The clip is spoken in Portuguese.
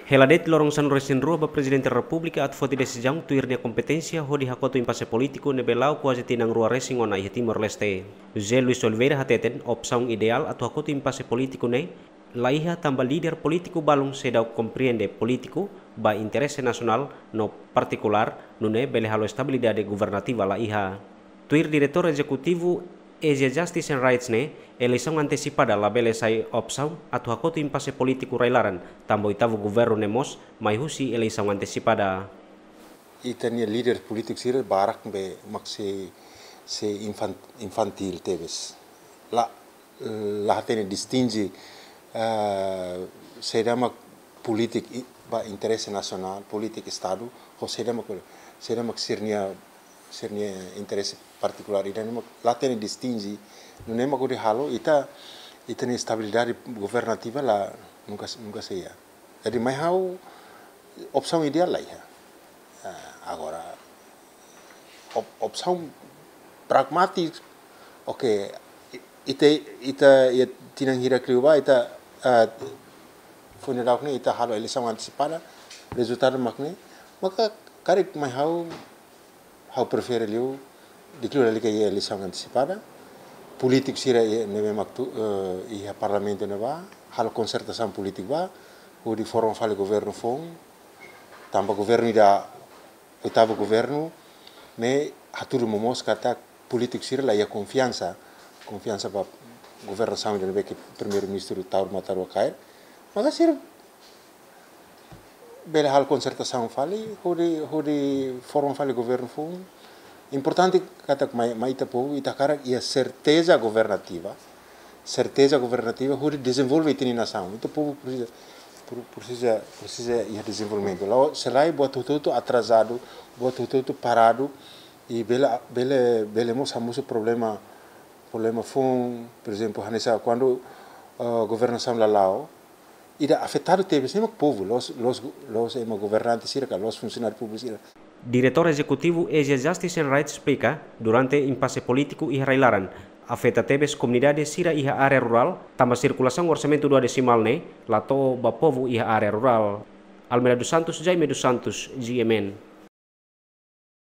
Heladet lorong san resin rua ba Presidente da República at foti decisão tuirnia competência hodi hakoto impasse político nebelau quase tinang rua racing ona ia Timor-Leste. José Luis Oliveira hateten opção ideal atu hakoto impasse político ne laiha tambah líder político balung sedau compreende político ba interesse nacional no particular nune bele halo estabilidade governativa laiha. Tuir diretor executivo Asia Justice and Rights ne eleição antecipada la bele sai opção atu hakoto impasse político railaran tambo itavu governo nemos mai husi eleição antecipada. Itania líder político sira barak be maksi se infantil teves. La hatene distingue sedama politik ba interesse nacional, politik estado, ho sedama sirnia interesse particular ida nem lá tem distingue não é uma halo ita tem estabilidade governativa lá nunca seja jadi mais hau opção ideal lá agora opção pragmática ok ita tinang hira kriuba ita funeral ni ita halo eleição antecipada resultado makne maka karek mais hau prefere liu diklu ali kaya eleição antecipada politik sira neve maktu ia parlamento neva hal concertação politik ba o di forum fale governo fong tamba governo ida oitavo governo ne haturu momos kata politik sira la ia confiança ba governo sama de neve que primeiro ministro Taur Mataru cair maka sira bela hal concertação fale o di forum fale governo fong importante kata mai tapo itakara ia certeza governativa huri desenvolve tini nação itu povo precisa ia desenvolvimento lá selai buat tudo atrasado buat tudo parado e bele moço problema fom por exemplo hanesa quando governação lá ida afetado teve sempre povo los governantes circa los funcionários públicos. Diretor executivo Asia Justice and Rights explica durante impasse político iha railaran afeta tebes comunidade sira iha area rural tambah circulação orçamento 2 decimal ne lato ba povo iha area rural. Almeida dos Santos, Jaime dos Santos, GMN.